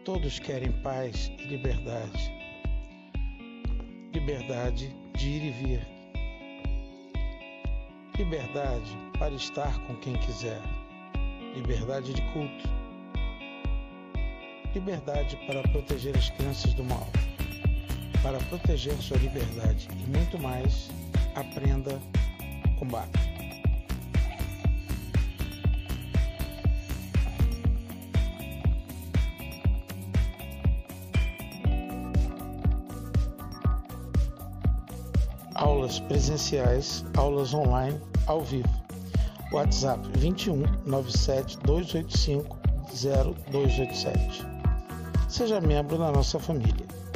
Todos querem paz e liberdade. Liberdade de ir e vir. Liberdade para estar com quem quiser. Liberdade de culto. Liberdade para proteger as crianças do mal. Para proteger sua liberdade e muito mais, aprenda com Bach. Aulas presenciais, aulas online, ao vivo. WhatsApp 21 97 285 0287. Seja membro da nossa família.